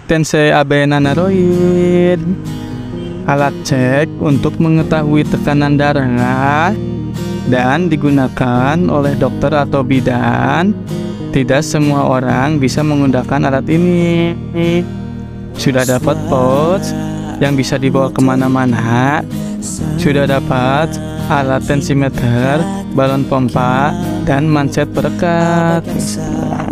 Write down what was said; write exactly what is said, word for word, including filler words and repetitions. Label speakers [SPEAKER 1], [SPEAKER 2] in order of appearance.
[SPEAKER 1] tense abenanaroid. Alat cek untuk mengetahui tekanan darah dan digunakan oleh dokter atau bidan. Tidak semua orang bisa menggunakan alat ini. Sudah dapat pouch yang bisa dibawa kemana-mana. Sudah dapat alat tensimeter, balon pompa, dan manset perekat.